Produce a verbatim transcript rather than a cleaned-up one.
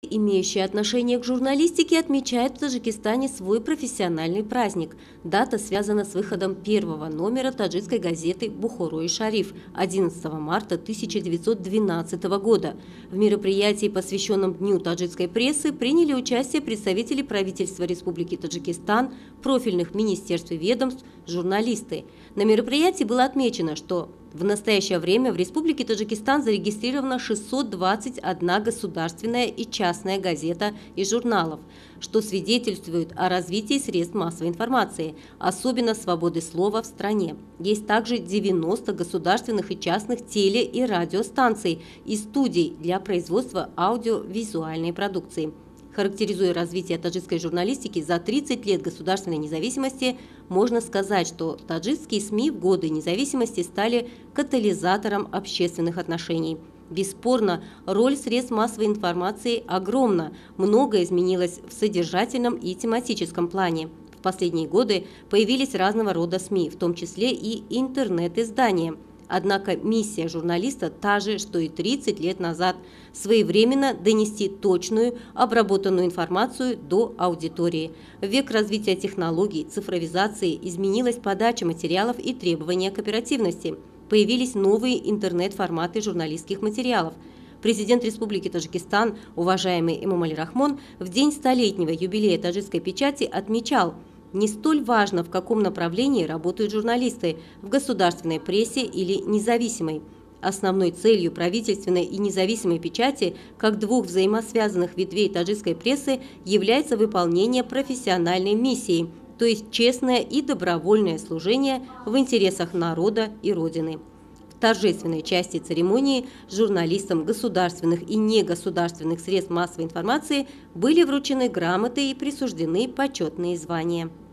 Имеющие отношение к журналистике отмечают в Таджикистане свой профессиональный праздник. Дата связана с выходом первого номера таджикской газеты «Бухоро-и-Шариф» одиннадцатого марта тысяча девятьсот двенадцатого года. В мероприятии, посвященном Дню таджикской прессы, приняли участие представители правительства Республики Таджикистан, профильных министерств и ведомств, журналисты. На мероприятии было отмечено, что в настоящее время в Республике Таджикистан зарегистрировано шестьсот двадцать одна государственная и частная газета и журналов, что свидетельствует о развитии средств массовой информации, особенно свободы слова в стране. Есть также девяносто государственных и частных теле- и радиостанций и студий для производства аудиовизуальной продукции. Характеризуя развитие таджикской журналистики за тридцать лет государственной независимости, можно сказать, что таджикские СМИ в годы независимости стали катализатором общественных отношений. Бесспорно, роль средств массовой информации огромна, многое изменилось в содержательном и тематическом плане. В последние годы появились разного рода СМИ, в том числе и интернет-издания. Однако миссия журналиста та же, что и тридцать лет назад – своевременно донести точную, обработанную информацию до аудитории. В век развития технологий, цифровизации изменилась подача материалов и требования к оперативности. Появились новые интернет-форматы журналистских материалов. Президент Республики Таджикистан, уважаемый Эмомали Рахмон, в день столетнего юбилея таджикской печати отмечал: не столь важно, в каком направлении работают журналисты – в государственной прессе или независимой. Основной целью правительственной и независимой печати, как двух взаимосвязанных ветвей таджикской прессы, является выполнение профессиональной миссии, то есть честное и добровольное служение в интересах народа и Родины. В торжественной части церемонии журналистам государственных и негосударственных средств массовой информации были вручены грамоты и присуждены почетные звания.